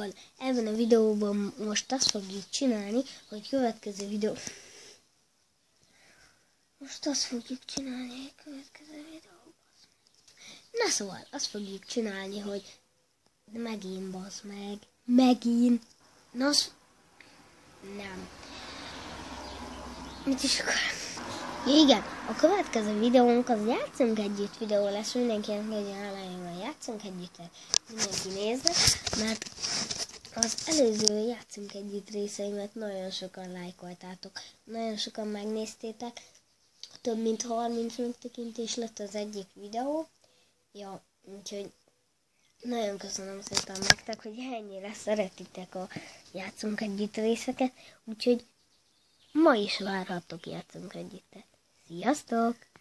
Szóval ebben a videóban most azt fogjuk csinálni, hogy következő videóban, Na szóval, azt fogjuk csinálni, hogy megint basz meg. Megint. Na nem. Mit is akar? Igen, a következő videónk az játszunk együtt videó lesz, mindenkinek legyen elején, játszunk együtt, mindenki nézze, mert az előző játszunk együtt részeimet nagyon sokan lájkoltátok, nagyon sokan megnéztétek, több mint 30 megtekintés lett az egyik videó, ja, úgyhogy nagyon köszönöm szépen nektek, hogy ennyire szeretitek a játszunk együtt részeket, úgyhogy ma is várhattok játszunk együtt. Sziasztok!